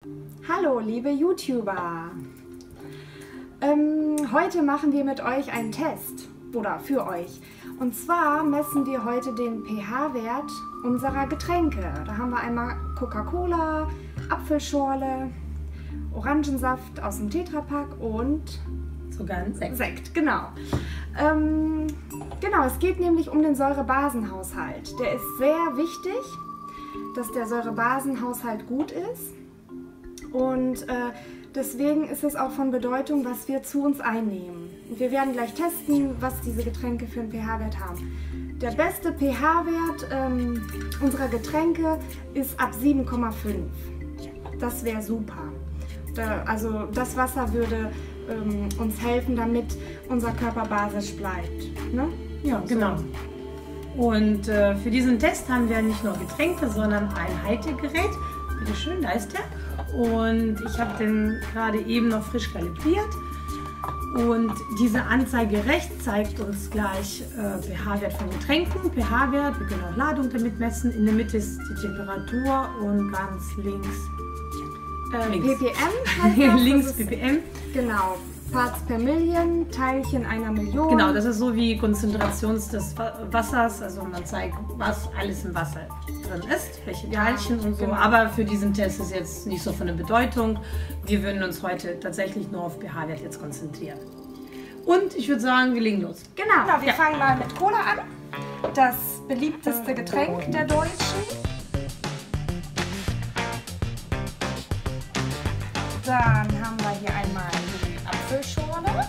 Hallo liebe YouTuber! Heute machen wir mit euch einen Test oder für euch. Und zwar messen wir heute den pH-Wert unserer Getränke. Da haben wir einmal Coca-Cola, Apfelschorle, Orangensaft aus dem Tetrapack und sogar ein Sekt. Sekt, genau. Genau, es geht nämlich um den Säurebasenhaushalt. Der ist sehr wichtig, dass der Säurebasenhaushalt gut ist. Und deswegen ist es auch von Bedeutung, was wir zu uns einnehmen. Und wir werden gleich testen, was diese Getränke für einen pH-Wert haben. Der beste pH-Wert unserer Getränke ist ab 7,5. Das wäre super. Also das Wasser würde uns helfen, damit unser Körper basisch bleibt. Ne? Ja, genau. Und für diesen Test haben wir nicht nur Getränke, sondern ein Haltegerät. Bitte schön, da ist der. Und ich habe den gerade eben noch frisch kalibriert. Und diese Anzeige rechts zeigt uns gleich pH-Wert von Getränken, pH-Wert, wir können auch Ladung damit messen. In der Mitte ist die Temperatur und ganz links ppm heißt das? links ppm. Genau, Parts per Million, Teilchen einer Million. Genau, das ist so wie Konzentration des Wassers, also man zeigt, was alles im Wasser drin ist, welche Teilchen und so. Genau. Aber für diesen Test ist jetzt nicht so von der Bedeutung. Wir würden uns heute tatsächlich nur auf pH-Wert jetzt konzentrieren. Und ich würde sagen, wir legen los. Genau, wir fangen mal mit Cola an. Das beliebteste Getränk der Deutschen. Dann haben wir hier einmal die Apfelschorle.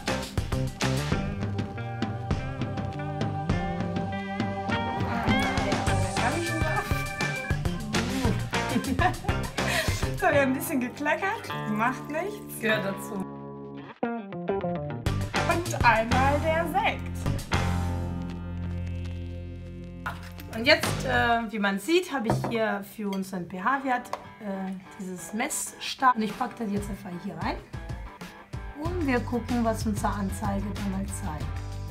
Das hat ja ein bisschen gekleckert, macht nichts. Gehört dazu. Und einmal der Sekt. Und jetzt, wie man sieht, habe ich hier für unseren pH-Wert dieses Messstab. Und ich packe das jetzt einfach hier rein. Und wir gucken, was unsere Anzeige dann mal zeigt.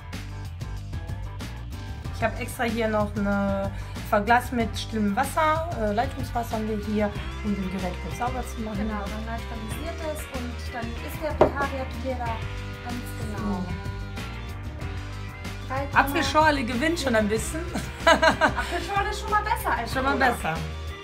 Ich habe extra hier noch ein Verglas mit stillem Wasser, Leitungswasser haben wir hier, um den Gerät kurz sauber zu machen. Genau, dann neutralisiert es und dann ist der pH-Wert wieder ganz genau. So. Apfelschorle gewinnt schon ein bisschen. Apfelschorle ist schon mal besser als Schon mal Cola. besser.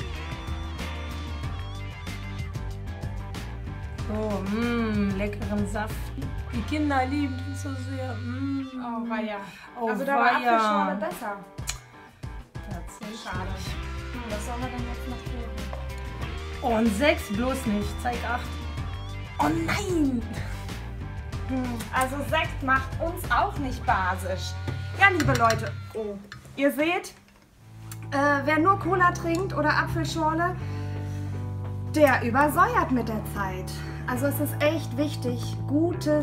So, leckeren Saft. Die Kinder lieben ihn so sehr. Oh, weia. Oh, Also da war weia. Apfelschorle besser. Tatsächlich. Schade. Was sollen wir denn jetzt noch tun? Oh, und 6 bloß nicht. Zeig 8. Oh nein! Also Sekt macht uns auch nicht basisch. Ja, liebe Leute, ihr seht, wer nur Cola trinkt oder Apfelschorle, der übersäuert mit der Zeit. Also es ist echt wichtig, gutes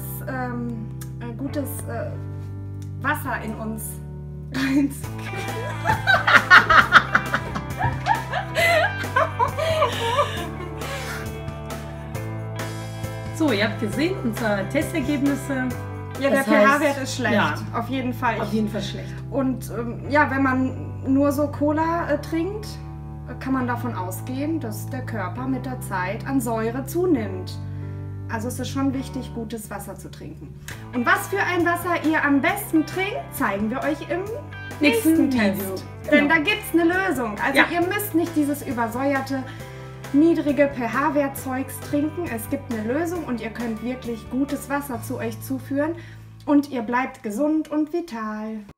Wasser in uns reinzukriegen. So, ihr habt gesehen, unsere Testergebnisse. Ja, der Das heißt, pH-Wert ist schlecht, ja, auf jeden Fall. auf jeden Fall schlecht. Und ja, wenn man nur so Cola trinkt, kann man davon ausgehen, dass der Körper mit der Zeit an Säure zunimmt. Also es ist schon wichtig, gutes Wasser zu trinken. Und was für ein Wasser ihr am besten trinkt, zeigen wir euch im nächsten Test. Video. Denn Genau. da gibt es eine Lösung. Also Ja. ihr müsst nicht dieses übersäuerte, niedrige pH-Wertzeugs trinken. Es gibt eine Lösung und ihr könnt wirklich gutes Wasser zu euch zuführen. Und ihr bleibt gesund und vital.